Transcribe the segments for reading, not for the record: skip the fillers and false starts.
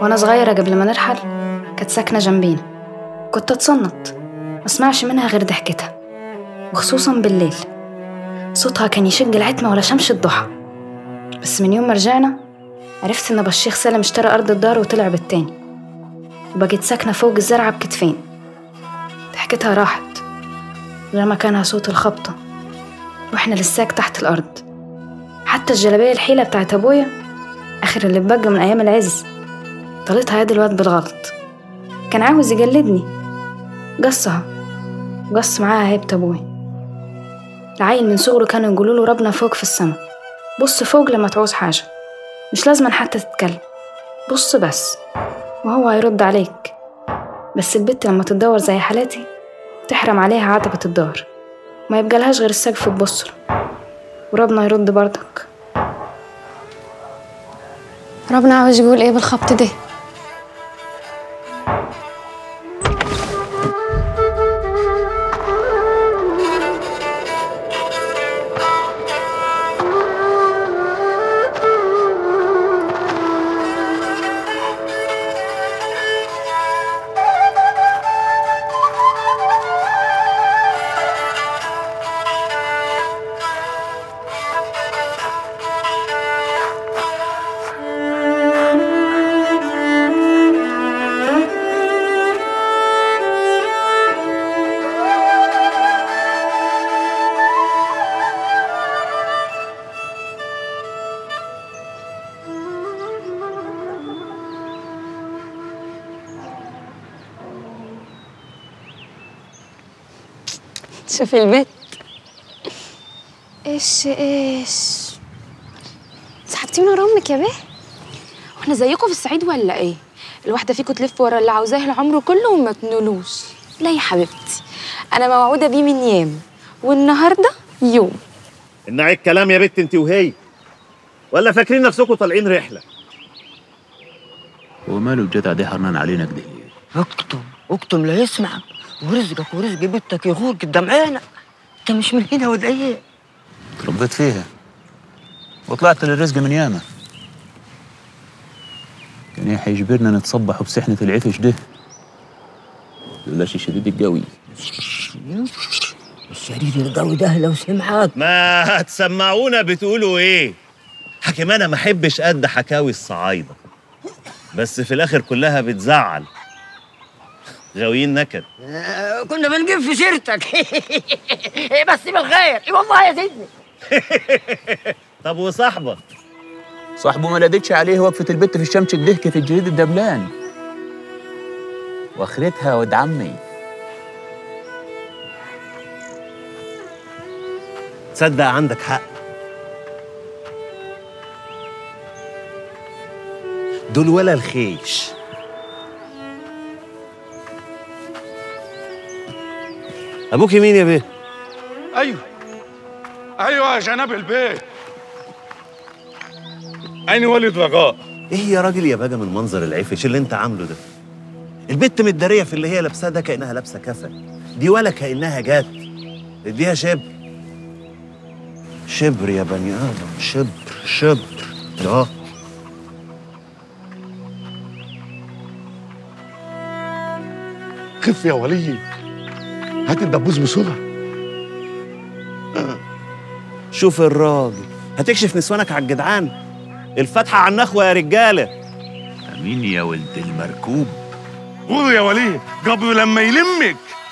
وأنا صغيرة قبل ما نرحل كانت ساكنة جنبينا. كنت أتصنت مسمعش منها غير ضحكتها، وخصوصا بالليل صوتها كان يشق العتمة ولا شمس الضحى. بس من يوم ما رجعنا عرفت إن بشيخ سالم اشترى أرض الدار وطلع بالتاني، وبقيت ساكنة فوق الزرعة بكتفين. ضحكتها راحت غير مكانها صوت الخبطة، وإحنا لساك تحت الأرض. حتى الجلابية الحيلة بتاعت أبويا آخر اللي بقى من أيام العز طلتها يد الواد بالغلط، كان عاوز يجلدني قصها وقص معاها هيبة أبوي. العيل من صغره كانوا يقولوله ربنا فوق في السما، بص فوق لما تعوز حاجة، مش لازم حتى تتكلم، بص بس وهو هيرد عليك. بس البت لما تدور زي حالاتي تحرم عليها عتبة الدار، ما يبقى لهاش غير السقف ببصر، وربنا يرد برضك. ربنا عاوز يقول ايه بالخبط ده؟ شوفي البيت ايش سحبتي من ورا امك يا بيه؟ واحنا زيكم في الصعيد ولا ايه؟ الواحده فيكم تلف ورا اللي عاوزاه العمر كله وما تنولوش. لا يا حبيبتي، انا موعوده بيه من يام، والنهارده يوم. امنعي الكلام يا بت انت وهي، ولا فاكرين نفسكم طالعين رحله؟ هو ماله الجدع ده حرنان علينا كده ليه؟ اكتم لا يسمعك، ورزقك ورزق بنتك يغور قدام عينك. انت مش من هنا ولا ايه؟ تربيت فيها وطلعت للرزق من ياما. كان ايه هيجبرنا نتصبح بسحنة العفش ده لولا شي شديد القوي. الشديد القوي ده لو سمعك ما هتسمعونا بتقولوا ايه؟ حكيم انا ما احبش قد حكاوي الصعايده، بس في الاخر كلها بتزعل، غاويين نكد. كنا بنجيب في سيرتك بس بالخير. والله يا سيدني. طب وصاحبك؟ صاحبه ما لدتش عليه وقفة البت في الشمس الدهكة في الجريد الدبلان، واخرتها ود عمي. تصدق عندك حق، دول ولا الخيش. ابوك مين يا بيه؟ ايوه يا جناب البيت، أنا والد رجاء. ايه يا راجل يا بقى من منظر العفش اللي انت عامله ده؟ البت متداريه في اللي هي لابساه ده كانها لابسه كفن، دي ولا كانها جات. اديها شبر شبر يا بني ادم، شبر خف يا ولي، هات الدبوس بسرعه. شوف الراجل، هتكشف نسوانك على الجدعان؟ الفاتحه على النخوه يا رجاله. امين يا ولد المركوب. قولوا يا ولي قبل لما يلمك.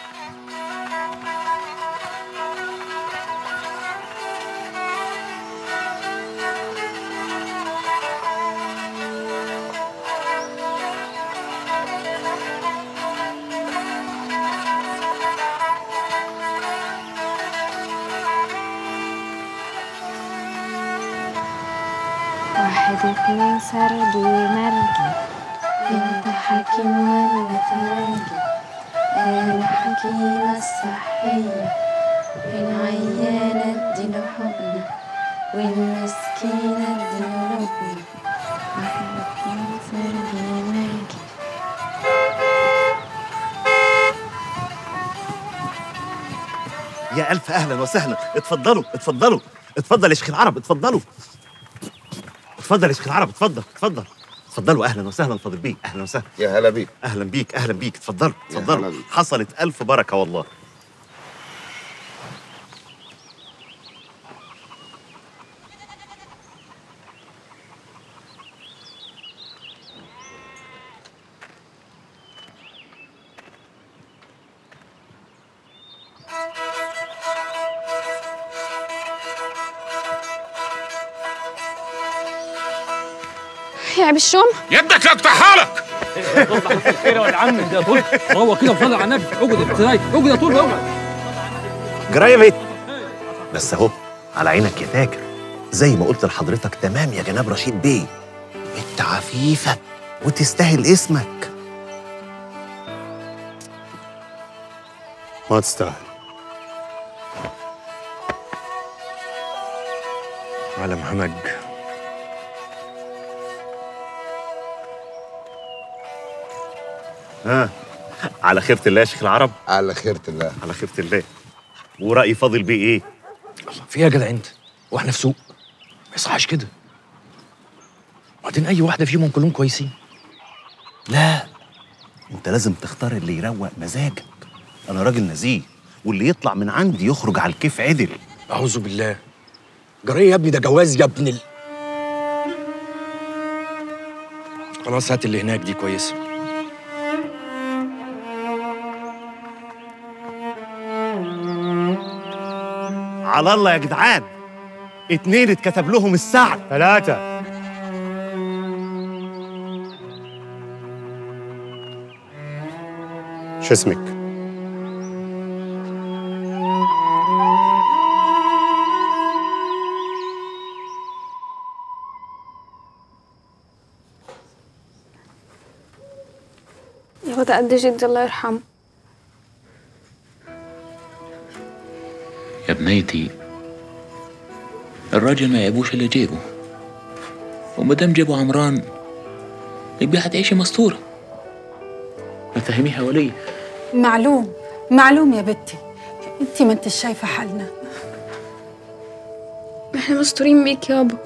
واحد اتنين سرد ومرجي، انت حكيم ولا تراجي؟ انا حكيمة الصحية، والعيانة اديله حقنة، والمسكينة اديله لقمة. واحد اتنين سرد ومرجي. يا الف اهلا وسهلا، اتفضلوا اتفضل يا شيخ العرب، اتفضل يا شيخ العرب، اتفضل اتفضلوا. اهلا وسهلا فاضل بيه، اهلا وسهلا. يا هلا بيك. اهلا بيك اهلا بيك، اتفضلوا يا اتفضلوا. هلا بيك. حصلت الف بركه والله. يا بالشوم يدك اقطعها لك. خير يا ولد عم ده طول هو كده وصلي على النبي. اقعد ابتدائي اقعد يا طول اقعد. جرايه بيت بس اهو على عينك يا تاجر، زي ما قلت لحضرتك تمام يا جناب رشيد بيه. انت عفيفه وتستاهل اسمك. ما تستاهل. علم همج. ها على خيرة الله يا شيخ العرب. على خيرة الله. على خيرة الله. ورأي فاضل بيه ايه؟ في ايه يا جدع انت؟ واحنا في سوق؟ ما يصحش كده. وبعدين اي واحده فيهم كلهم كويسين. لا انت لازم تختار اللي يروق مزاجك. انا راجل نزيه، واللي يطلع من عندي يخرج على الكيف عدل. اعوذ بالله. جريه يا ابني، ده جواز يا ابن خلاص هات اللي هناك دي كويسه. على الله يا جدعان، 2 اتكتب لهم السعد. 3. شو اسمك؟ يا واد قد جدي الله يرحمه. يا بنيتي الراجل ما يعيبوش اللي جيبه، وما دام جابوا عمران يبقى هتعيشي مستوره. ما تفهميها وليه؟ معلوم يا بنتي، انتي ما انتش شايفه حالنا. احنا مستورين بيك يابا.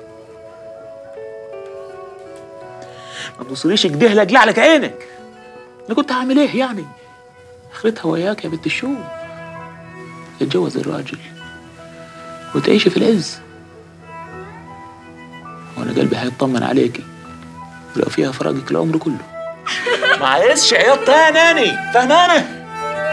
ما تبصليش كده لاجلع لك عينك. انا كنت هعمل ايه يعني؟ اخرتها وياك يا بنت الشو. تتجوز الراجل وتعيشي في العز، وانا قلبي هيطمن عليكي ولو فيها فراقك العمر كله. ما عايزش عياط تاني، فهمانه؟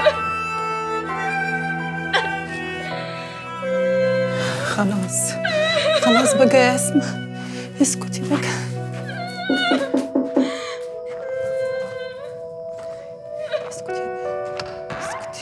خلاص بقى يا اسماء، اسكتي بقى. اسكتي.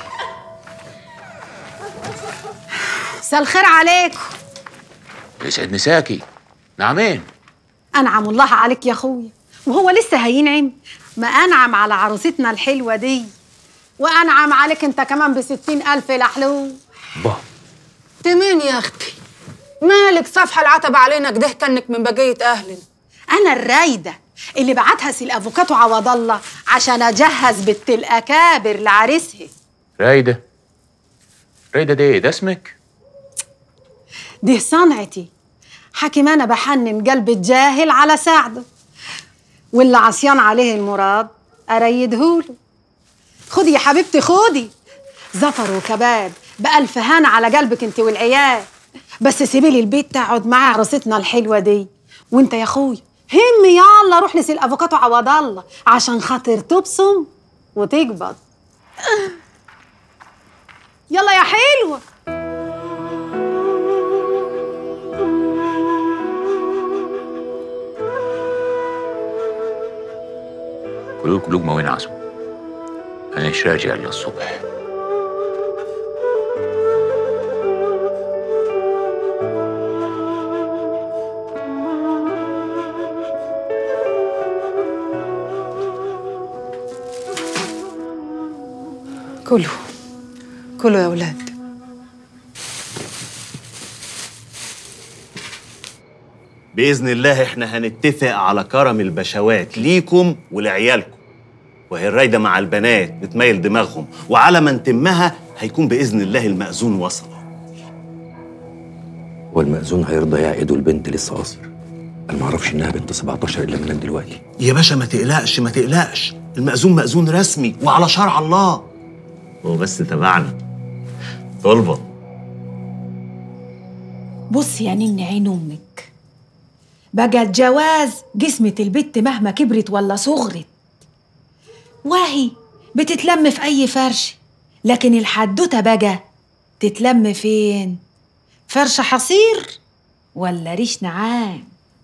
مساء الخير عليكم. يسعد مساكي. نعمين. انعم الله عليك يا اخويا، وهو لسه هينعم؟ ما انعم على عروستنا الحلوه دي، وانعم عليك انت كمان ب60,000 لحلو. با تمين يا اختي؟ مالك صفحه العتب علينا كده كانك من بقيه اهلنا. انا الرايده اللي بعتها سي الافوكاتو عوض الله عشان اجهز بنت الاكابر لعريسها. رايده ده اسمك؟ دي صنعتي، حكيم انا بحنن قلب الجاهل على ساعده، واللي عصيان عليه المراد اريدهوله. خدي يا حبيبتي خدي، زفر وكباب بألف هنا على قلبك انت والعيال. بس سيبي لي البيت تقعد مع عروستنا الحلوه دي، وانت يا اخويا هم يلا روح لسي الافوكاتو عوض الله عشان خاطر تبصم وتقبض. يلا يا حلوه. كلكم لقمه وين عزم. انا مش راجع الا الصبح. كلوا يا اولاد. بإذن الله احنا هنتفق على كرم البشوات ليكم ولعيالكم، وهي الرايدة مع البنات بتميل دماغهم، وعلى ما نتمها هيكون بإذن الله المأذون وصل. والمأذون هيرضى يعقدوا البنت لسه قاصر؟ انا ما اعرفش انها بنت 17 الا من دلوقتي. يا باشا ما تقلقش ما تقلقش، المأذون مأذون رسمي وعلى شرع الله. هو بس تبعنا طلبة. بص يا نين عين امك، بقى الجواز جسمة البت مهما كبرت ولا صغرت، واهي بتتلم في اي فرش، لكن الحدوته بقى تتلم فين؟ فرش حصير ولا ريش نعام؟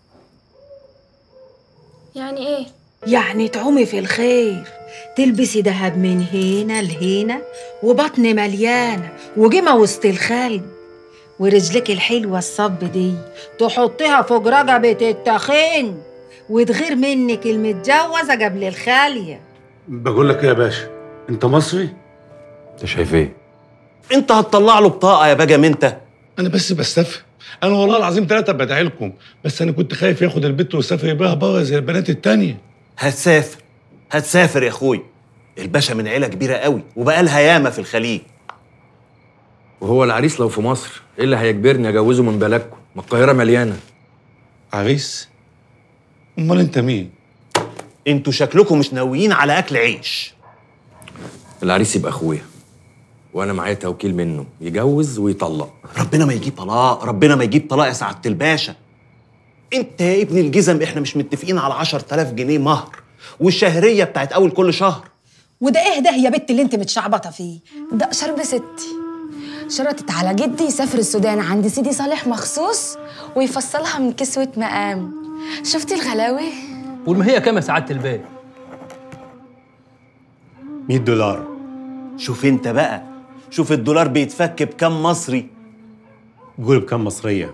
يعني ايه؟ يعني تعومي في الخير، تلبسي دهب من هنا لهنا، وبطن مليانه وجمه وسط الخلق، ورجلك الحلوه الصب دي تحطيها فوق رقبه التخين، وتغير منك المتجوزه قبل الخاليه. بقول لك ايه يا باشا، انت مصري؟ انت شايف ايه؟ انت هتطلع له بطاقه يا باجم انت؟ انا بس بستفهم، انا والله العظيم 3 بدعي لكم، بس انا كنت خايف ياخد البت ويسافر بيها بره زي البنات التانية. هتسافر يا اخوي، الباشا من عيله كبيره قوي وبقالها ياما في الخليج. وهو العريس لو في مصر ايه اللي هيجبرني اجوزه من بلدكم؟ ما القاهره مليانه. عريس؟ امال انت مين؟ انتوا شكلكم مش ناويين على اكل عيش. العريس يبقى اخويا، وانا معايا توكيل منه يجوز ويطلق. ربنا ما يجيب طلاق، ربنا ما يجيب طلاق يا سعاده الباشا. انت يا ابن الجزم احنا مش متفقين على 10,000 جنيه مهر والشهريه بتاعت اول كل شهر؟ وده ايه ده يا بت اللي انت متشعبطه فيه؟ ده شرب ستي شرطت على جدي يسافر السودان عند سيدي صالح مخصوص ويفصلها من كسوة مقام. شفتي الغلاوة؟ والمهية كام يا سعادة الباشا؟ $100. شوف انت بقى، شوف الدولار بيتفك بكام مصري؟ قول بكام مصرية؟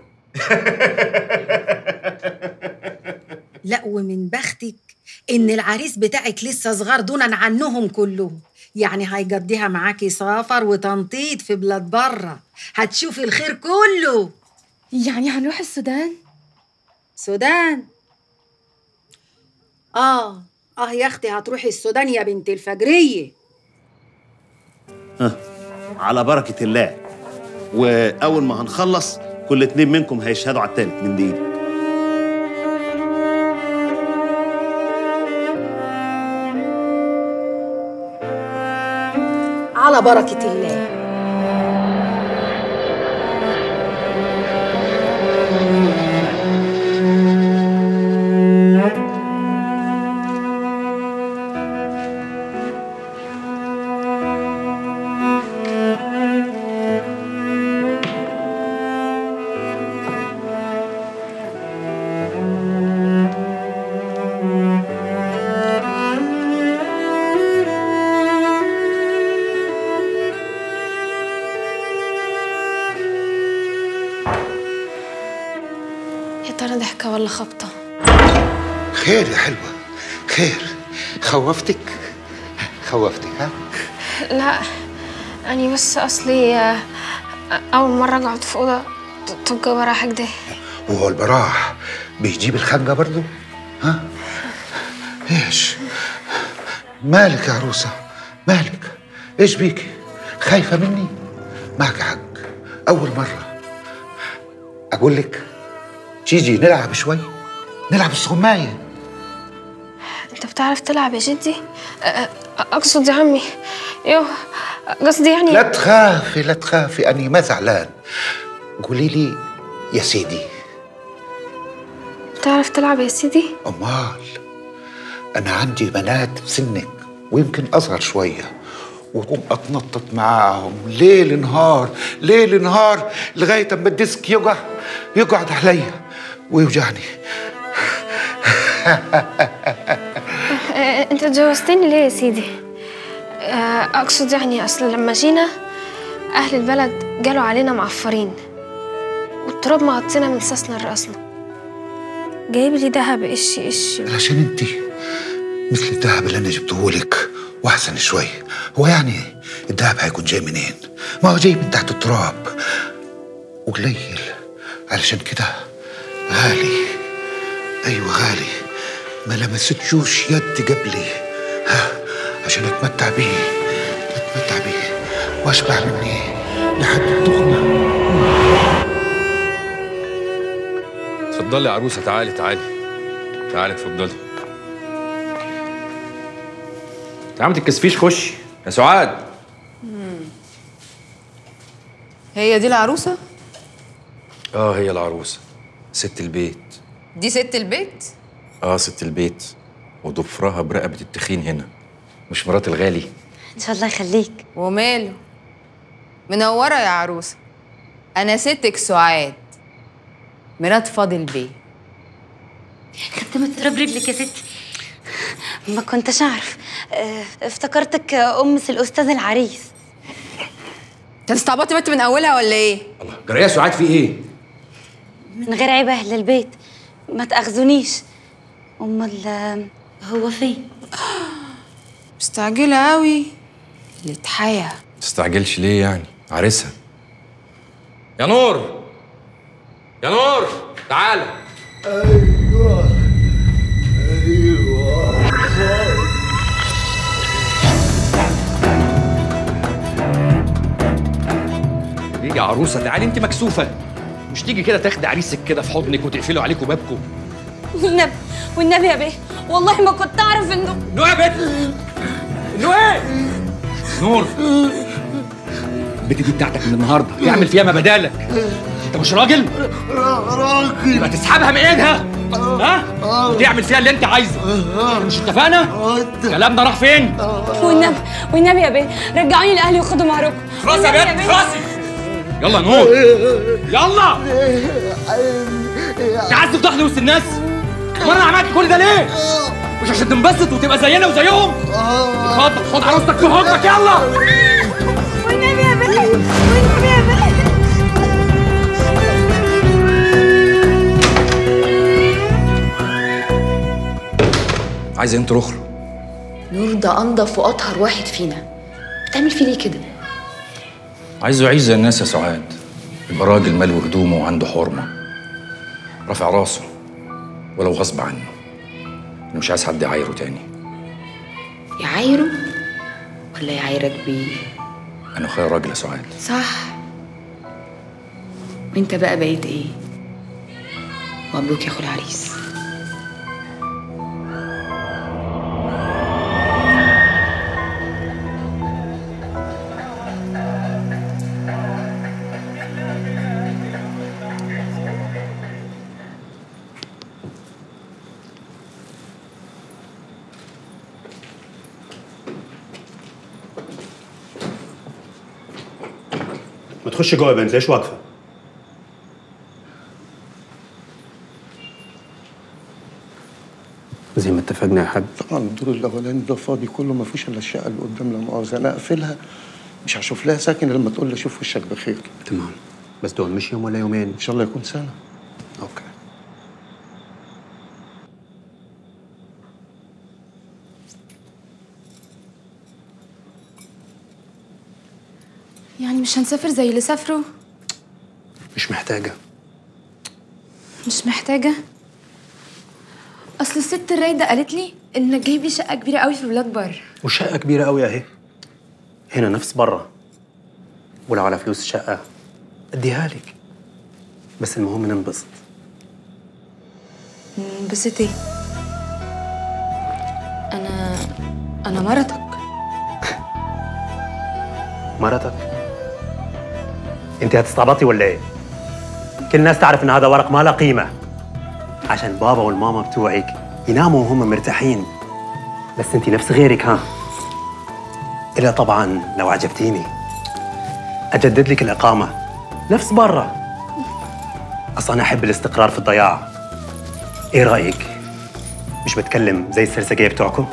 لا ومن بختك ان العريس بتاعك لسه صغار دونا عنهم كلهم، يعني هيقضيها معاكي سفر وتنطيط في بلاد بره، هتشوفي الخير كله. يعني هنروح السودان؟ سودان؟ يا اختي هتروحي السودان يا بنت الفجرية. على بركة الله، وأول ما هنخلص كل 2 منكم هيشهدوا على التالت من دقيقة. على بركة الله. ترى ضحكة ولا خبطة؟ خير يا حلوة، خير. خوفتك ها؟ لا أنا بس أصلي أول مرة أقعد في أوضة تبقى براح كده. وهو البراح بيجيب الخنجة برضو؟ ها؟ ايش؟ مالك يا عروسة؟ مالك؟ ايش بيكي؟ خايفة مني؟ معك حق، أول مرة. أقول لك تيجي نلعب شوي، نلعب السغماية. أنت بتعرف تلعب يا جدي؟ أقصد يا عمي، قصدي يعني. لا تخافي أني ما زعلان. قولي لي يا سيدي. بتعرف تلعب يا سيدي؟ أمال أنا عندي بنات بسنك ويمكن أصغر شوية، وقوم أتنطط معاهم ليل نهار لغاية أما الديسك يقعد عليا ويوجعني. أنت اتجوزتني ليه يا سيدي؟ أقصد يعني أصل لما جينا أهل البلد قالوا علينا معفرين والتراب مغطينا من ساسنا لراسنا. جايب لي دهب إيش علشان انت مثل الدهب اللي أنا جبتهولك وأحسن شوي. هو يعني الدهب هيكون جاي منين؟ ما هو جاي من تحت التراب وقليل، علشان كده غالي. أيوة غالي، ما لمستشوش يد قبلي عشان أتمتع بيه وأشبع مني لحد التخمة. اتفضلي يا عروسه، تعالي تعالي تعالي اتفضلي. تعالي ما تتكسفيش، خشي يا سعاد. هي دي العروسة؟ هي العروسه، ست البيت. دي ست البيت؟ ست البيت، وضفرها برقبه التخين هنا. مش مرات الغالي؟ ان شاء الله يخليك. وماله؟ منورة يا عروسة. أنا ستك سعاد، مرات فاضل بيه. خدت تراب رجلك يا ستي. ما كنتش اعرف، افتكرتك الأستاذ العريس. انت استعبطتي بنت من أولها ولا إيه؟ الله، جرى يا سعاد في إيه؟ من غير عيب أهل البيت، ما تأخذونيش. أمال هو فين؟ مستعجلة أوي. الاتحيا. تستعجلش ليه يعني؟ عريسها. يا نور، يا نور تعالى. ايوه ليه يا عروسه؟ تعالي، انت مكسوفه. مش تيجي كده تاخدي عريسك كده في حضنك وتقفلوا عليكم بابكم؟ والنبي يا بيه، والله ما كنت اعرف انه يا بنت. انه ايه؟ نور، البت دي بتاعتك من النهارده، تعمل فيها ما بدالك. انت مش راجل؟ راجل. يبقى تسحبها من ايدها، ها؟ وتعمل فيها اللي انت عايزه. مش اتفقنا؟ كلامنا راح فين؟ والنبي يا بيه، رجعوني لاهلي وخدوا مهركم. خلاص يا بنت، خلاصي. يلا نور، يلا. انت عايز تفضحني وسط الناس؟ وانا عملت كل ده ليه؟ مش عشان تنبسط وتبقى زينا وزيهم؟ خد عروستك في حضنك، يلا. والنبي يا بيه، والنبي يا بيه. عايزه انت رخر؟ نور ده انضف واطهر واحد فينا، بتعمل فيه ليه كده؟ عايزه يعيش زي الناس يا سعاد، يبقى راجل ملو هدومه وعنده حرمه، رافع راسه ولو غصب عنه. انا مش عايز حد يعايره تاني. يعايره ولا يعايرك بيه؟ انا اخويا راجل يا سعاد. صح. وانت بقى بقيت ايه؟ مبروك يا اخو العريس. ما تخش جوه يا بنت، ليش واقفه؟ زي ما اتفقنا يا حاج. طبعا الدور الاولاني ده فاضي كله، ما فيهوش الا الشقه اللي قدام. لا مؤاخذه انا اقفلها، مش هشوف لها ساكن لما تقول لي اشوف وشك بخير. تمام، بس دول مش يوم ولا يومين، ان شاء الله يكون سنه. اوكي. يعني مش هنسافر زي اللي سافروا؟ مش محتاجه. مش محتاجة؟ أصل الست الرايدة قالت لي إنك جايبي شقة كبيرة قوي في بلاد بره. وشقه كبيره قوي اهي، هنا نفس بره. ولو على فلوس الشقه اديها لك، بس المهم ننبسط. ننبسط ايه؟ أنا مرتك. مرتك؟ انت هتستعبطي ولا ايه؟ كل الناس تعرف ان هذا ورق ما له قيمه، عشان بابا والماما بتوعك يناموا وهم مرتاحين. بس انت نفس غيرك، ها؟ الا طبعا لو عجبتيني اجدد لك الاقامه نفس برا. اصلا انا احب الاستقرار في الضياع. ايه رايك؟ مش بتكلم زي السرسجيه بتوعكم؟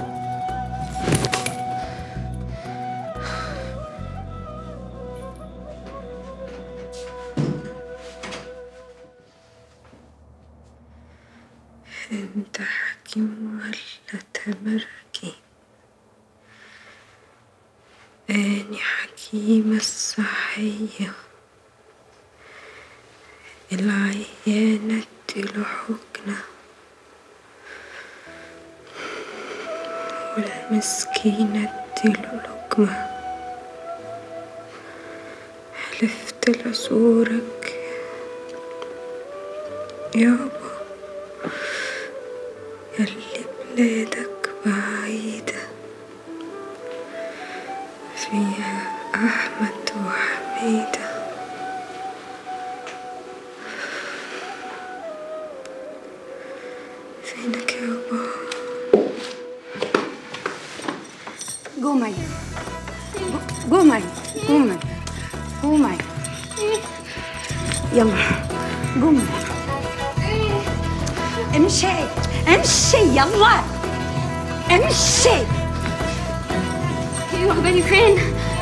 انت حكيم ولا تمركي؟ اني حكيمة الصحية، العيانة اديله حقنة والمسكينة اديله لقمة. حلفت لزورك يابا يلي بلادك بعيدة فيها أحمد وحميدة. فينك يابا؟ قومي قومي قومي قومي، يلا قومي، امشي امشي يلا امشي. واخداني فين؟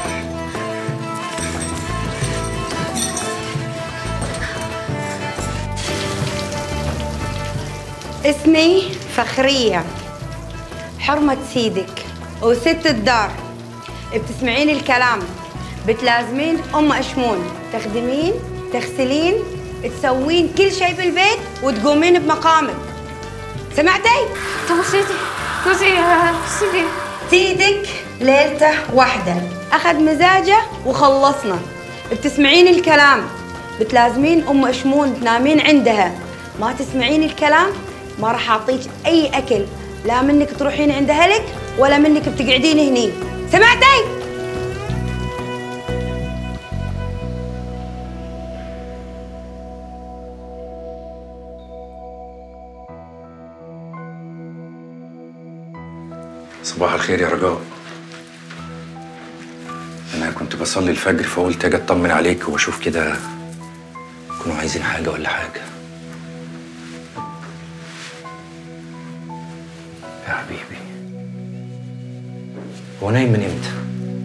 اسمي فخرية، حرمة سيدك وست الدار. بتسمعين الكلام، بتلازمين أم أشمون، تخدمين، تغسلين، تسوين كل شيء في البيت وتقومين بمقامك. سمعتي؟ سيدي سيدك ليلته واحدة أخذ مزاجه وخلصنا. بتسمعين الكلام، بتلازمين أم أشمون تنامين عندها. ما تسمعين الكلام ما راح أعطيك أي أكل، لا منك تروحين عند أهلك ولا منك بتقعدين هني. سمعتي؟ صباح الخير يا رجاء. أنا كنت بصلي الفجر فقلت أجي أطمن عليك وأشوف كده كانوا عايزين حاجة ولا حاجة. يا حبيبي هو نايم من إمتى؟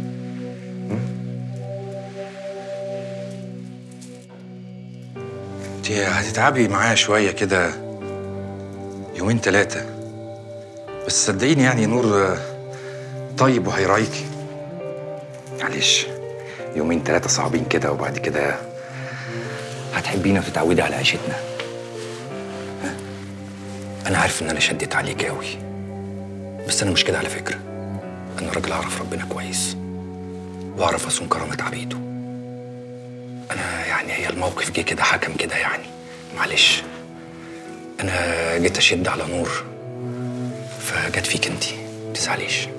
انت هتتعبي معايا شوية كده، يومين 3 بس صدقيني يعني نور طيب وهيراعيكي. معلش يومين 3 صعبين كده وبعد كده هتحبينا وتتعودي على عيشتنا. أنا عارف إن أنا شديت عليك أوي، بس أنا مش كده على فكرة. أنا راجل أعرف ربنا كويس وأعرف أصون كرامة عبيده. أنا يعني هي الموقف جه كده حكم كده يعني، معلش. أنا جيت أشد على نور فجت فيك انتي، متزعليش.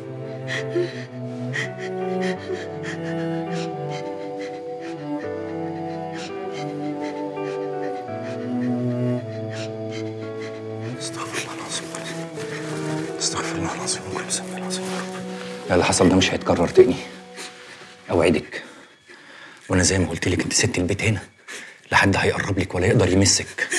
استغفر الله العظيم، استغفر الله العظيم وكل ذنب العظيم يا رب. لا، اللي حصل ده مش هيتكرر تاني، اوعدك. وانا زي ما قلت لك انت ست البيت هنا، لا حد هيقرب لك ولا يقدر يمسك.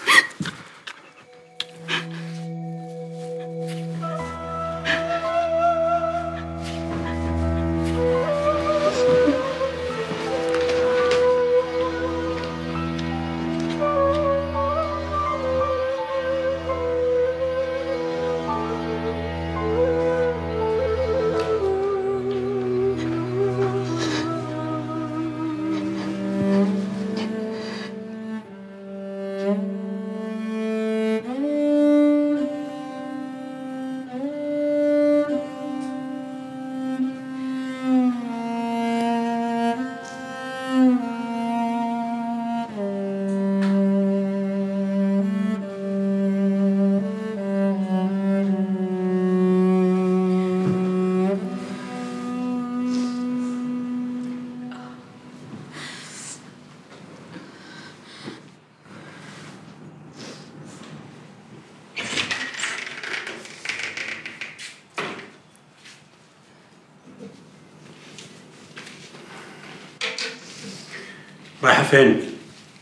رايحة فين؟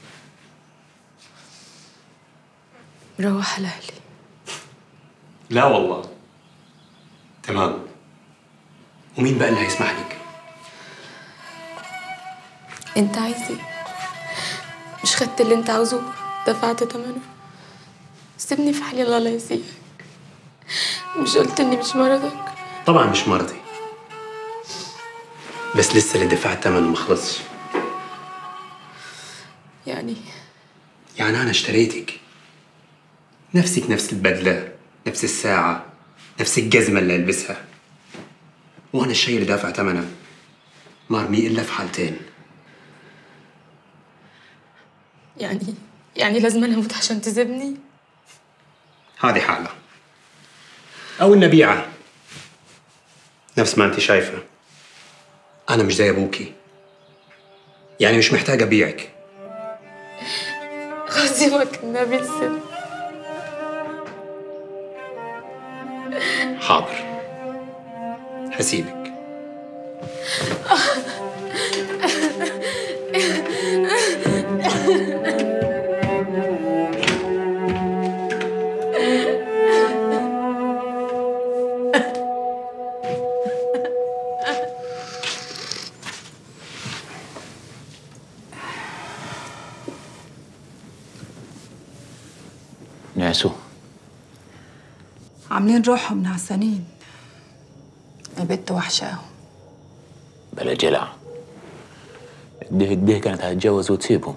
مروح على أهلي. لا والله. تمام. ومين بقى اللي هيسمح لك؟ أنت عايز إيه؟ مش خدت اللي أنت عاوزه؟ دفعت ثمنه؟ سيبني في حالي، الله لا يسيئك. مش قلت إني مش مرضك؟ طبعا مش مرضي، بس لسه اللي دفعت ثمنه ما خلصش. يعني أنا اشتريتك، نفسك نفس البدلة، نفس الساعة، نفس الجزمة اللي ألبسها، وأنا الشيء اللي دافع ثمنه ما أرميه إلا في حالتين. يعني لازم أنا أموت عشان تسيبني؟ هذه حالة، أو النبيعة. نفس ما أنت شايفة، أنا مش زي أبوكي، يعني مش محتاج أبيعك. خصيمك النبي السن. حاضر، هسيبك. ناسو عاملين روحهم نعسانين، البت وحشاهم. بلا جلع، ده كانت هتتجوز وتسيبهم.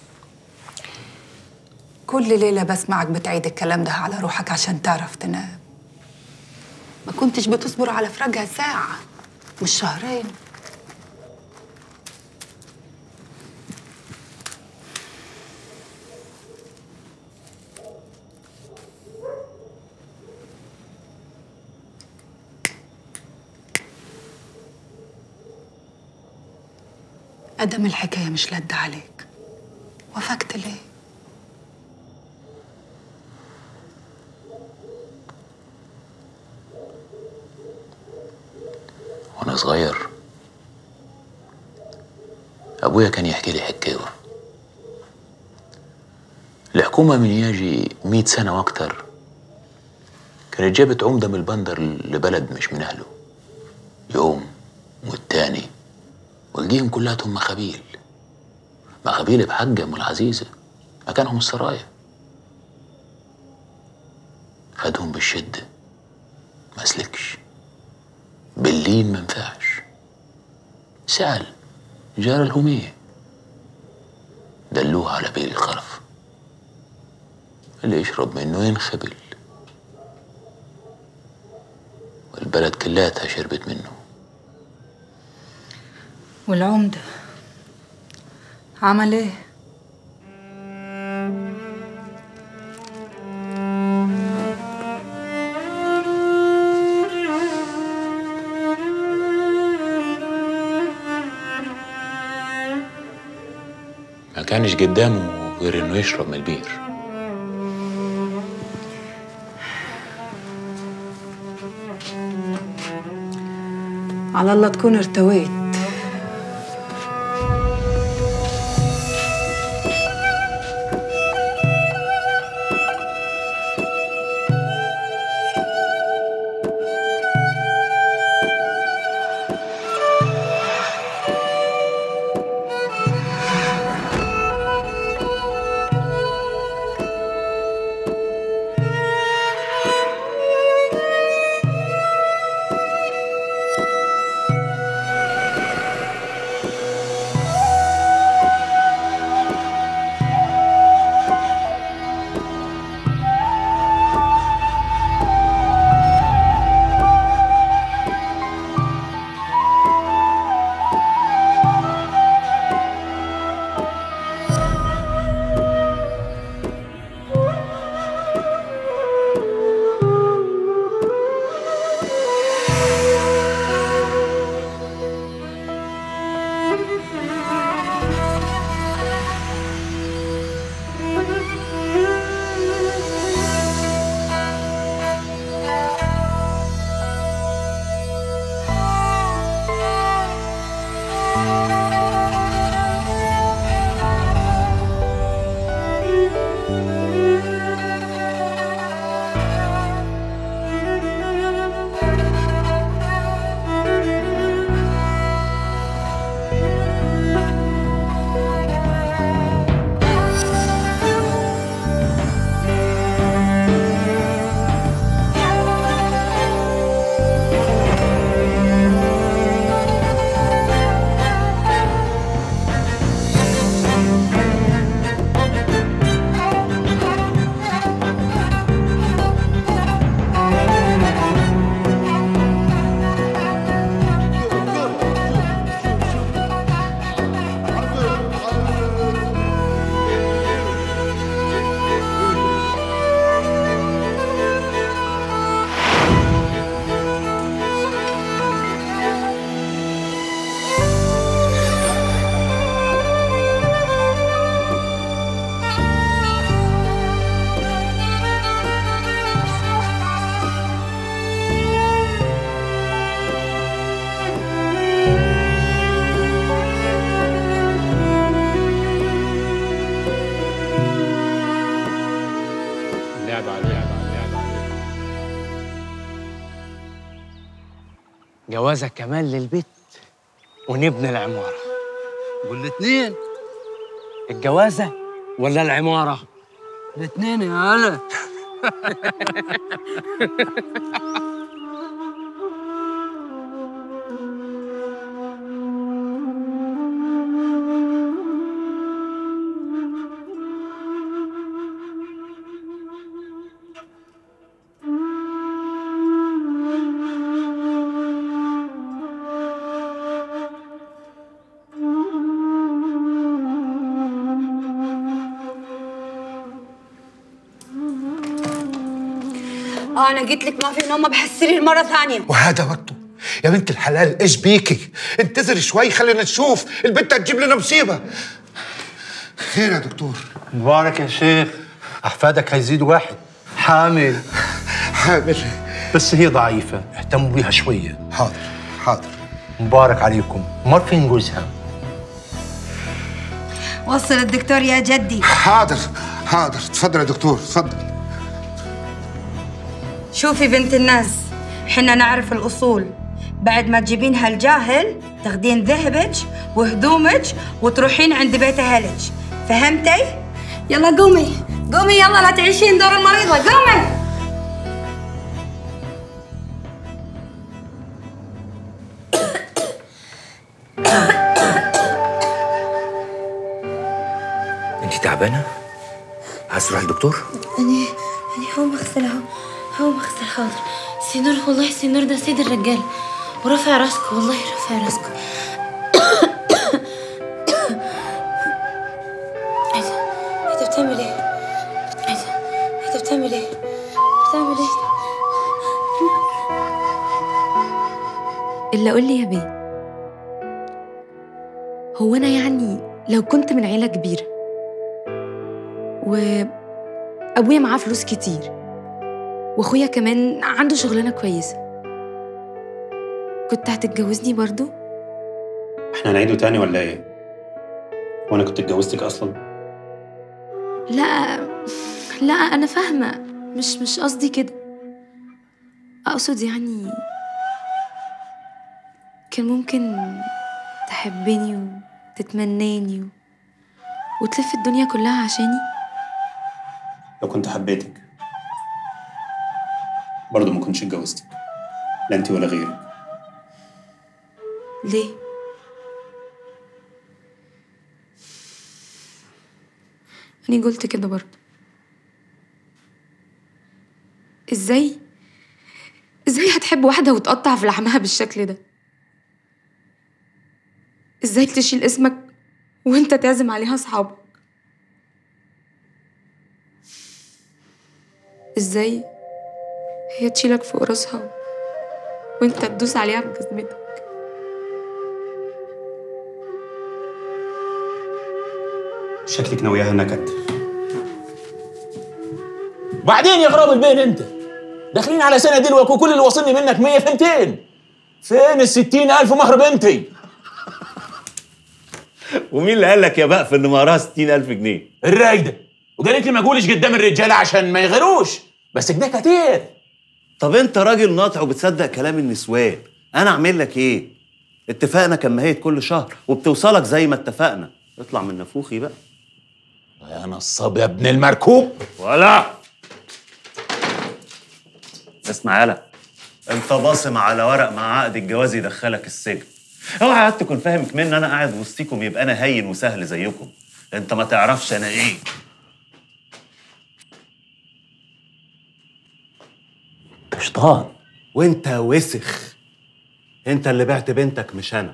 كل ليلة بسمعك بتعيد الكلام ده على روحك عشان تعرف تنام. ما كنتش بتصبر على فراقها ساعة مش شهرين. أدم الحكاية مش لد عليك، وافقت ليه؟ وأنا صغير أبويا كان يحكي لي حكاوة. الحكومة من يجي 100 سنة وأكتر كانت جابت عمدة من البندر لبلد مش من أهله، يوم والتاني والجيهم كلاتهم مخابيل بحجهم والعزيزة، مكانهم السرايا. خدهم بالشدة، ما سلكش، باللين منفعش. سأل جار الهمية، دلوه على بير الخرف، اللي يشرب منه ينخبل، والبلد كلاتها شربت منه. والعمدة عمل ايه؟ ما كانش قدامه غير انه يشرب من البير. على الله تكون ارتويت. جوازك كمان للبيت ونبني العمارة. والاتنين. الجوازة ولا العمارة؟ الاتنين يا هلا. انا قلت لك ما في نومه بحالسرير مره ثانيه. وهذا وقته يا بنت الحلال. ايش بيكي؟ انتظري شوي خلينا نشوف البنت هتجيب لنا مصيبه. خير يا دكتور؟ مبارك يا شيخ، احفادك هيزيدوا واحد. حامل بس هي ضعيفه، اهتموا بيها شويه. حاضر. مبارك عليكم. مر فين جوزها؟ وصل الدكتور يا جدي. حاضر. تفضل يا دكتور، تفضل. شوفي بنت الناس، حنا نعرف الأصول. بعد ما تجيبين هالجاهل تاخدين ذهبك وهدومك وتروحين عند بيت أهلك، فهمتي؟ يلا قومي يلا، لا تعيشين دور المريضة، قومي. انت تعبانه؟ عايز تروحي للدكتور؟ أنا هقوم أغسل حاضر. سينور، والله سينور ده سيد الرجال ورافع راسك، والله رافع راسك. انت بتعمل ايه؟ انت بتعمل ايه؟ اللي قول لي يا بيه، هو انا يعني لو كنت من عيله كبيره وابويا معاه فلوس كتير واخويا كمان عنده شغلانه كويسه، كنت هتتجوزني برضو؟ احنا هنعيده تاني ولا ايه؟ وانا كنت اتجوزتك اصلا؟ لا انا فاهمه، مش قصدي كده. اقصد يعني كان ممكن تحبني وتتمناني وتلف الدنيا كلها عشاني. لو كنت حبيتك برضه ما كنتش اتجوزتك، لا انت ولا غيرك. ليه؟ أنا قلت كده برضه. ازاي هتحب واحدة وتقطع في لحمها بالشكل ده؟ ازاي تشيل اسمك وانت تعزم عليها اصحابك؟ ازاي هي تشيلك فوق راسها وانت تدوس عليها بجزمتك؟ شكلك ناوياها نكد. بعدين يا غراب البين انت داخلين على سنه دلوقتي وكل اللي واصلني منك 100 فين؟ فين ال60,000 مهر بنتي؟ ومين اللي قال لك يا بقى في ان مهرها 60,000 جنيه؟ الرايده، وقالت لي ما اقولش قدام الرجاله عشان ما يغيروش، بس كده كتير. طب انت راجل ناطع وبتصدق كلام النسوان، انا اعمل لك ايه؟ اتفقنا كان ماهية كل شهر وبتوصلك زي ما اتفقنا، اطلع من نافوخي بقى. يا نصاب يا ابن المركوب. ولا اسمع يالا، انت باصم على ورق مع عقد الجواز يدخلك السجن. اوعى تكون فاهم كمان ان انا قاعد وسطيكم يبقى انا هين وسهل زيكم. انت ما تعرفش انا ايه. قشطان. وانت وسخ. انت اللي بعت بنتك مش انا.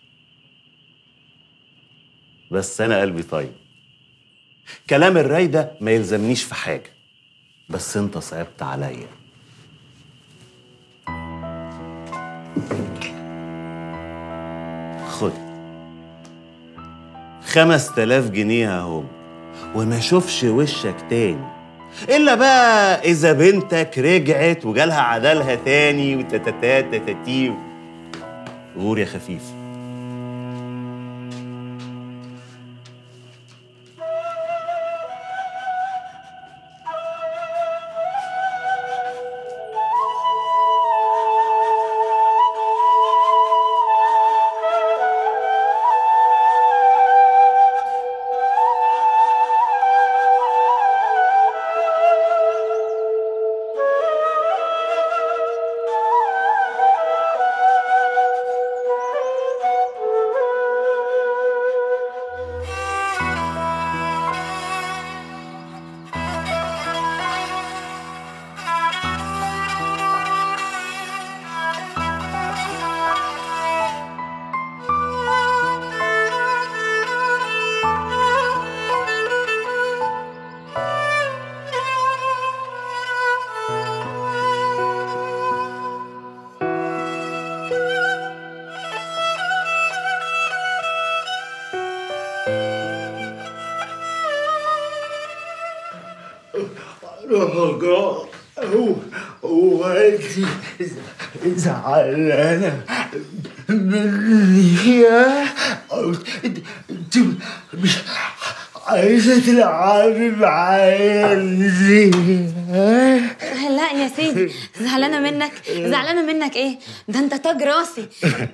بس انا قلبي طيب. كلام الرايدة ما يلزمنيش في حاجة، بس انت صعبت عليا. خد 5000 جنيه اهم، وما اشوفش وشك تاني، الا بقى اذا بنتك رجعت وجالها عدالها تاني وتتتات تتاتيو. غور يا خفيف. رجاء هو انت زعلانه مني انت مش عايزه تلعبي معايا ليه؟ لا يا سيدي، زعلانه منك؟ زعلانه منك ايه؟ ده انت تاج راسي.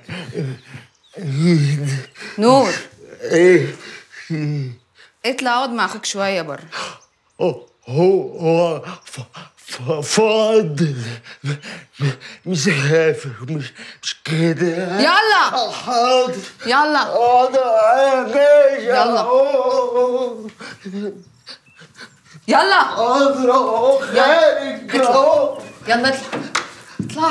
نور، ايه؟ اطلع اقعد مع اخوك شويه بره. هو فاضل مسافر مش كده. يلا حاضر يلا حاضر يا باشا. يلا حاضر اهو خارج اهو. يلا اطلع اطلع.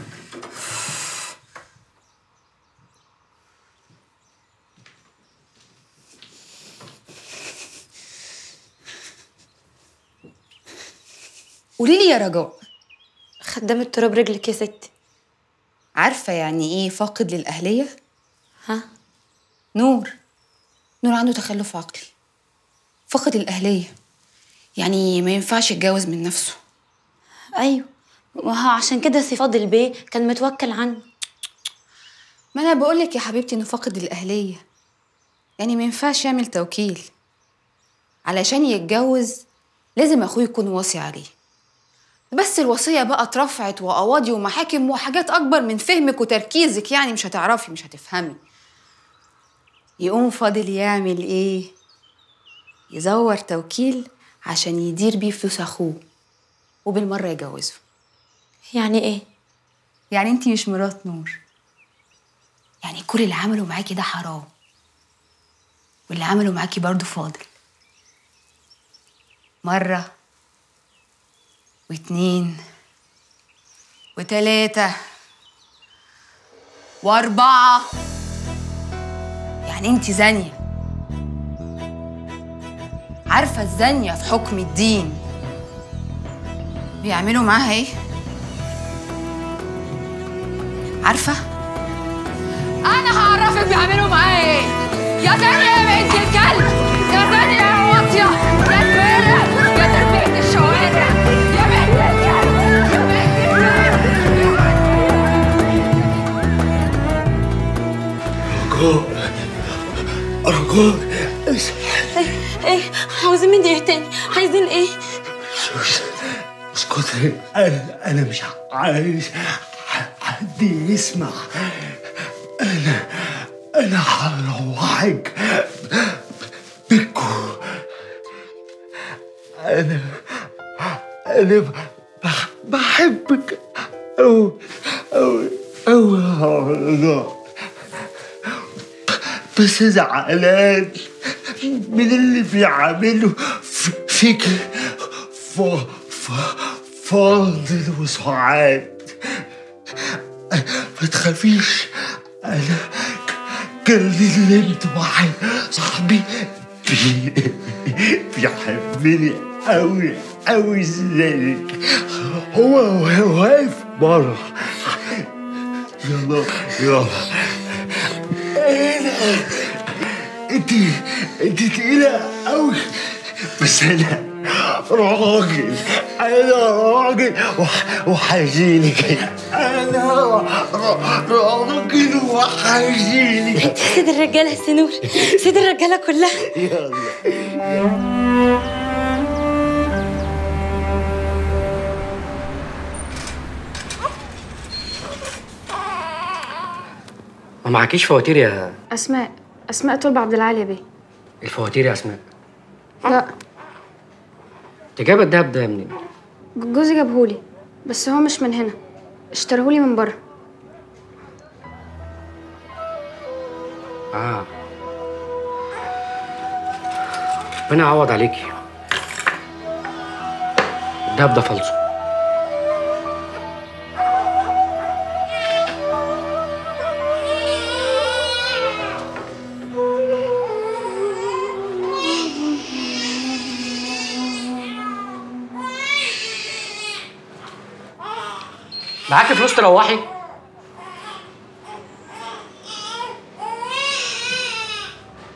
قولي لي يا رجاء، خدامة تراب رجلك يا ستي. عارفة يعني ايه فاقد للأهلية؟ ها؟ نور عنده تخلف عقلي، فاقد الأهلية، يعني ما ينفعش يتجوز من نفسه. ايوه، وها عشان كده سي فاضل بيه كان متوكل عنه. ما انا بقولك يا حبيبتي انه فاقد الأهلية، يعني ما ينفعش يعمل توكيل. علشان يتجوز لازم اخوه يكون واصي عليه. بس الوصية بقى اترفعت وقواضي ومحاكم وحاجات أكبر من فهمك وتركيزك، يعني مش هتعرفي، مش هتفهمي. يقوم فاضل يعمل إيه؟ يزور توكيل عشان يدير بيه فلوس أخوه وبالمرة يجوزه. يعني إيه؟ يعني أنتي مش مرات نور، يعني كل اللي عمله معاكي ده حرام، واللي عمله معاكي برضه فاضل. مرة واتنين وتلاتة واربعة، يعني انتي زانية. عارفة الزانية في حكم الدين بيعملوا معاها ايه؟ عارفة؟ أنا هعرفك بيعملوا معاها ايه. يا زانية يا بنت الكلب، يا زانية يا واطية، يا زبالة، يا تربية الشوارع، يا بنت الكلب، يا بنت الكلب. رجاء ايه عاوزين مني ايه تاني؟ عايزين ايه؟ اسكتي، انا مش عايز حد يسمع. انا هروحك بيتكم. انا بحبك أوي أوي أوي يا رجاء، بس زعلان من اللي بيعمله فيك فاضل وسعاد. ما تخافيش، أنا كلمت واحد صاحبي بيحبني أوي أوي زيك، هو واقف بره. يلا يلا. انت تقيلة أوي، بس أنا راجل، وحاجينك. أنا راجل وحاجينك. انت سيد الرجالة يا سي نور، سيد الرجالة كلها. يلا. ما معكيش فواتير يا أسماء طلب عبد العالي بيه. الفواتير يا اسماء؟ لا، انت جايبه الدهب ده منين؟ جوزي جابهولي، بس هو مش من هنا، اشتريهولي من بره. ربنا يعوض عليكي. الدهب ده فالصو. معاكي فلوس تروحي؟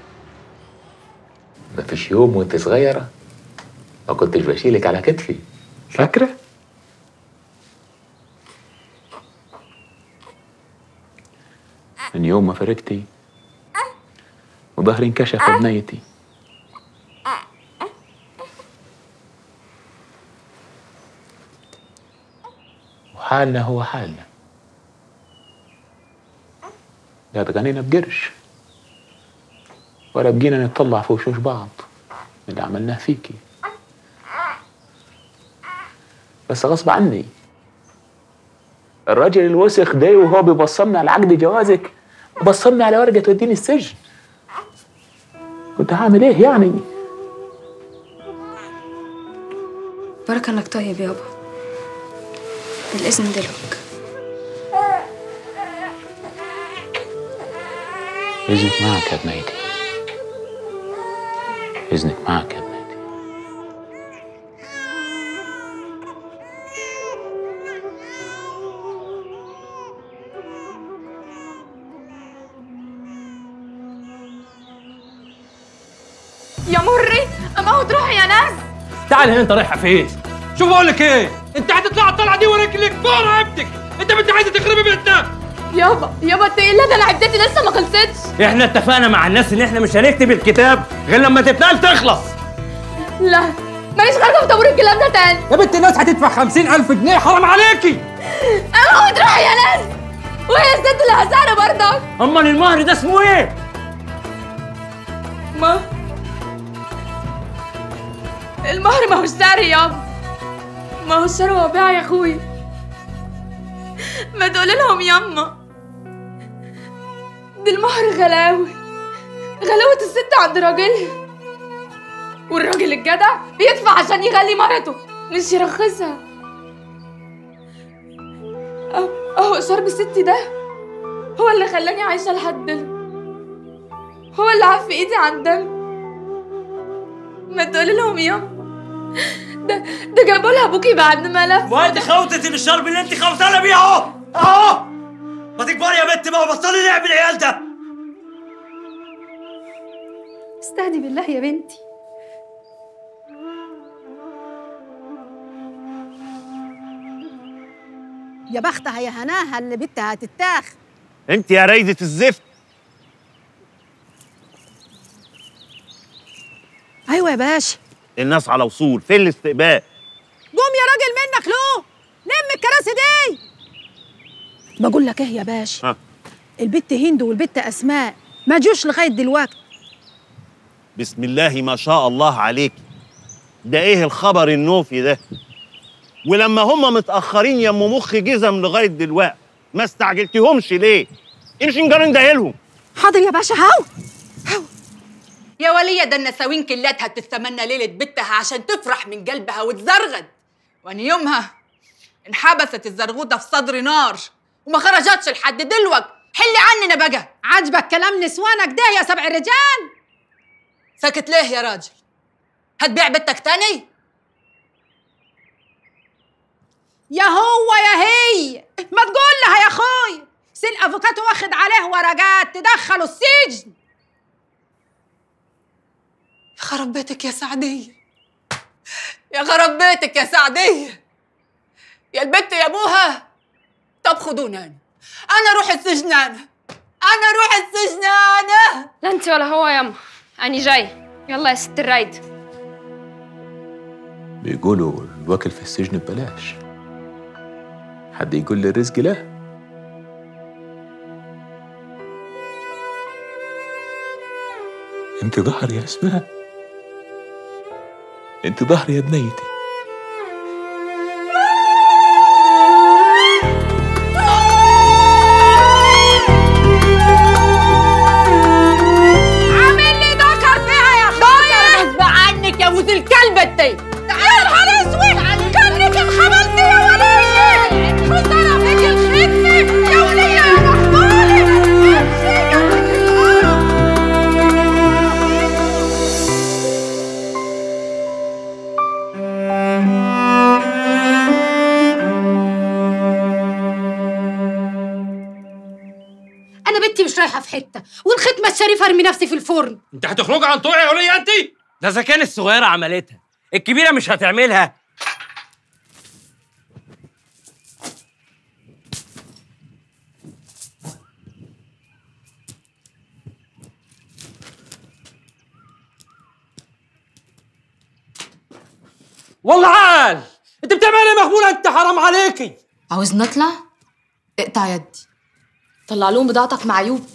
مفيش يوم وانت صغيرة ما كنتش بشيلك على كتفي. فاكرة؟ من يوم ما فرقتي وظهري انكشف بنيتي، وحالنا هو حالنا، لا اتغنينا بقرش ولا بقينا نطلع في وشوش بعض من اللي عملناه فيكي، بس غصب عني. الراجل الوسخ ده وهو بيبصمني على عقد جوازك بصمني على ورقة توديني السجن. كنت هعمل ايه يعني؟ بركة انك طيب يابا. بالإذن دلوقتي. إذنك معك يا بنيتي، إذنك معك يا بنيتي. يا مري اموت روحي يا ناس. تعال هنا، انت رايحه فين؟ شوف اقول لك ايه، انت هتطلع الطلعه دي وراك اللي كبار عبدك، انت بنت عايزه تخربي بيتنا. يابا انت ايه ده؟ انا عدتي لسه ما خلصتش. احنا اتفقنا مع الناس ان احنا مش هنكتب الكتاب غير لما تتنقل تخلص. لا ماليش خارجه في طابور الكلام ده تاني. يا بنت الناس هتدفع 50,000 جنيه، حرام عليكي. اموت روحي يا ناس. وهي الست اللي هزعنا برضك. امال المهر ده اسمه ايه؟ المهر ما هوش سعر يابا، ما هوش شروه وبيع يا اخويا. ما تقولي لهم ياما ده المهر غلاوه الست عند راجلها، والراجل الجدع بيدفع عشان يغلي مرته مش يرخصها. اهو شرب الست ده هو اللي خلاني عايشه لحد دلوقتي، هو اللي عف ايدي عن دم. ما تقولي لهم ياما ده جابوا لها ابوكي بعد ما لف. وادي خوتتي بالشرب اللي انت خوتانه بيه اهو اهو. ما تكبري يا بنت بقى وبطلي لعب العيال ده. استهدي بالله يا بنتي. يا بختها يا هناها اللي بنتها هتتاخ. انت يا ريدة الزفت. ايوه يا باشا. الناس على وصول، فين الاستقبال؟ قوم يا راجل منك له، لم الكراسي دي. بقول لك ايه يا باشا، البت هند والبت اسماء ما جوش لغايه دلوقتي. بسم الله ما شاء الله عليك. ده ايه الخبر النوفي ده؟ ولما هم متاخرين يا ام مخ جزم لغايه دلوقتي ما استعجلتيهمش ليه؟ امشي نجرن دايلهم. حاضر يا باشا. هاو يا ولية، ده النساوين كلاتها بتتمنى ليلة بنتها عشان تفرح من قلبها وتزرغد، وان يومها انحبست الزرغوطة في صدر نار وما خرجتش لحد دلوقتي. حلي عننا بقى. عاجبك كلام نسوانك ده يا سبع رجال؟ ساكت ليه يا راجل؟ هتبيع بنتك تاني؟ يا هو يا هي، ما تقول لها يا اخوي سي الافوكاتو واخد عليه ورقات تدخله السجن. يا خرب بيتك يا سعدية، يا خرب بيتك يا سعدية، يا البت يا ابوها. طب خدوني انا اروح السجن، انا اروح السجن انا. لا انت ولا هو ياما، أنا جاي. يلا يا ست الرايد. بيقولوا الوكل في السجن ببلاش، حد يقول لي الرزق له؟ انت ظهر يا اسماء، انت ظهر يا بنيتي. عامل لي دكر فيها يا اخويا. غصب عنك يا بوز الكلب انتي. يا نهار اسود، كانك انخبلتي يا ولية. خسارة فيك الخدمة يا ولية يا محمولة. انا بنتي مش رايحه في حته، والختمه الشريفه ارمي نفسي في الفرن. انت هتخرجي عن طوعي يا وليه انت؟ ده اذا كان الصغيره عملتها الكبيره مش هتعملها. والله عال. انت بتعمل ايه يا مخبوله؟ انت حرام عليكي. عاوزني اطلع؟ اقطع يدي. طلع لهم بضاعتك مع عيوب.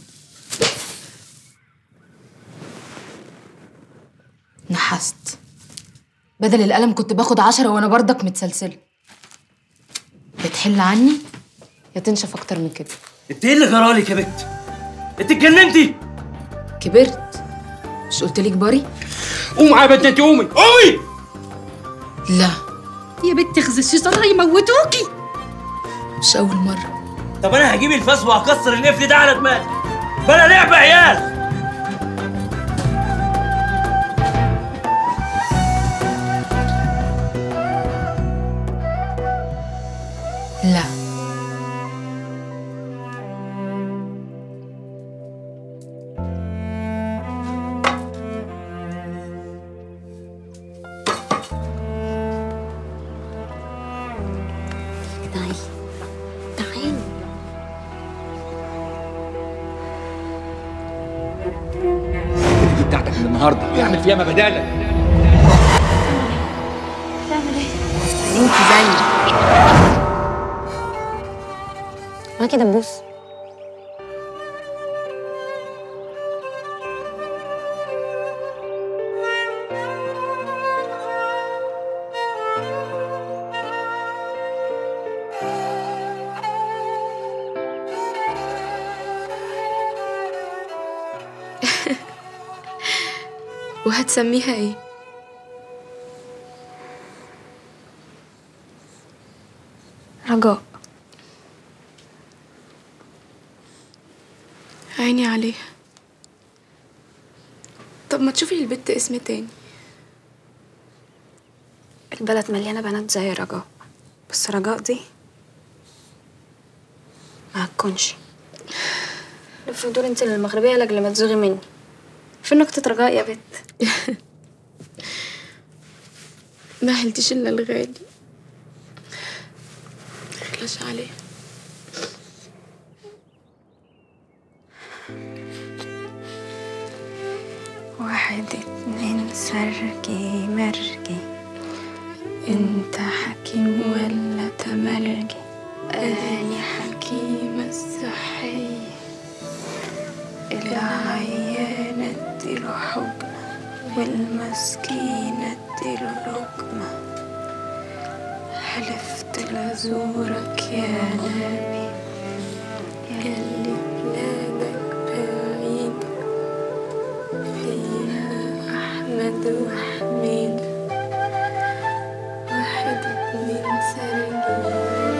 نحست. بدل القلم كنت باخد 10 وانا برضك متسلسله. بتحل عني يا تنشف اكتر من كده. انت ايه اللي جرالك يا بت؟ انت اتجننتي؟ كبرت. مش قلت لي كباري؟ قومي يا بنت، انت قومي قومي. لا يا بنت اخذ الشيطان هيموتوكي. مش اول مره. طب انا هجيب الفاس وهكسر القفل ده على دماغي. بلا لعبه يا عيال. لا تعالي تعالي. دي بتاعتك من النهارده، اعمل فيها ما بدالك. تعمل ايه؟ انت زيي. معاكي دبوس؟ وهتسميها ايه؟ رجاء. عيني عليها. طب ما تشوفي للبت اسم تاني. البلد مليانة بنات زي رجاء، بس رجاء دي ما هتكونش. افرض دول انت المغربية لاجل ما تزوغي مني. في نكتة رجاء يا بت. ما حلتيش الا الغالي. متخلاش عليه. واحد اتنين سرجي مرجي، انت حكيم ولا تملجي؟ أني حكيمة الصحية. العيانة اديله حجنة والمسكينة اديله لقمة. حلفت لازورك يا نبي ياللي بلادك بعيدة فيها أحمد وحميد. واحد اتنين سرجي،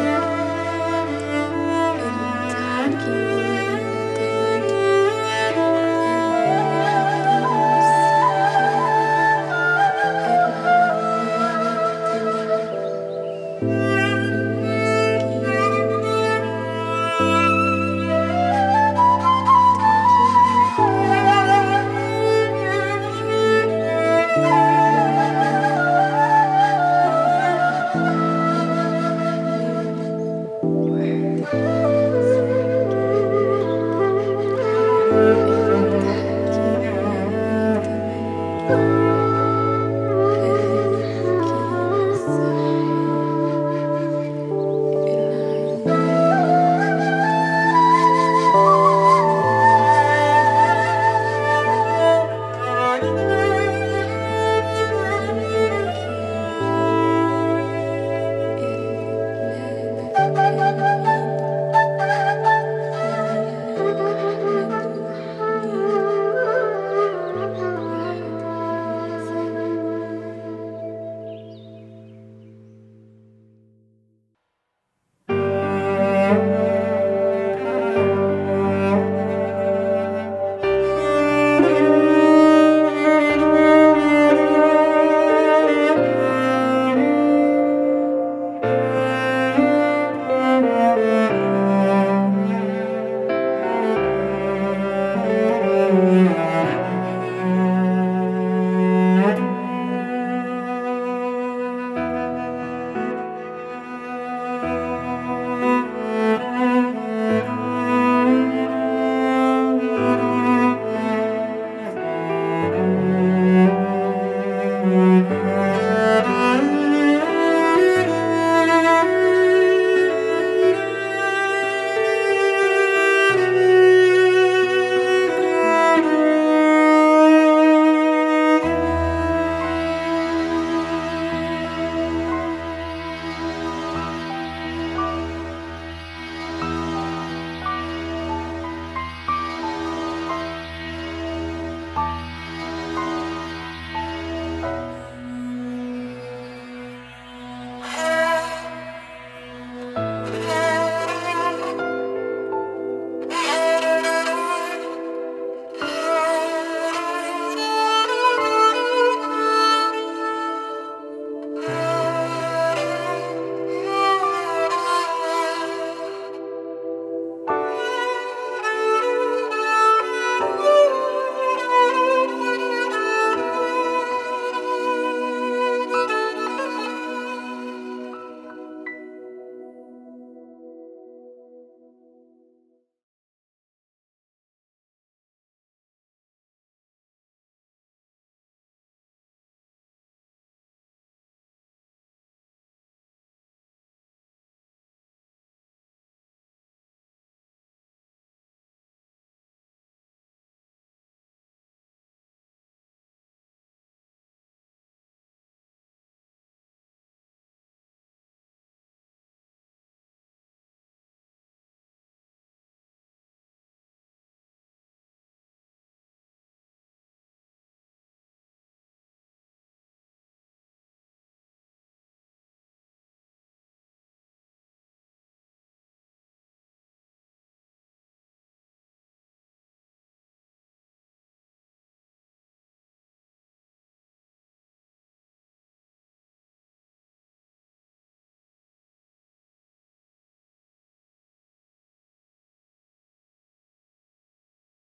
انت حكيم ولا تملجي.